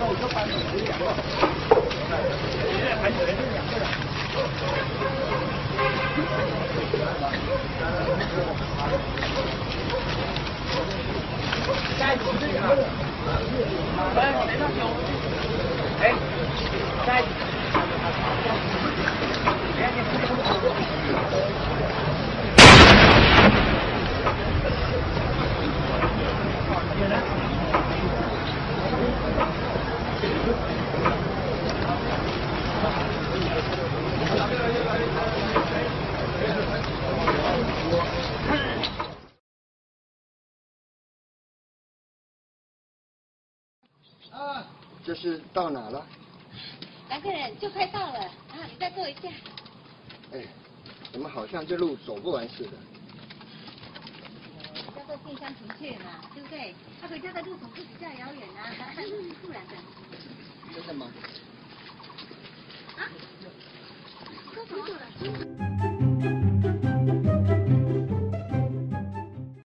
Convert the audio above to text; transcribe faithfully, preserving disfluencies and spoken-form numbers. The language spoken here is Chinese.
下一组是哪个？来，谁上球？哎，下一组。 啊，这是到哪了？ 两个人就快到了啊！你再坐一下。 哎，怎么好像这路走不完似的？ 叫做近乡情怯嘛，对不对？他回家的路总是比较遥远啊，不然的。 真的吗？ 啊？说什么？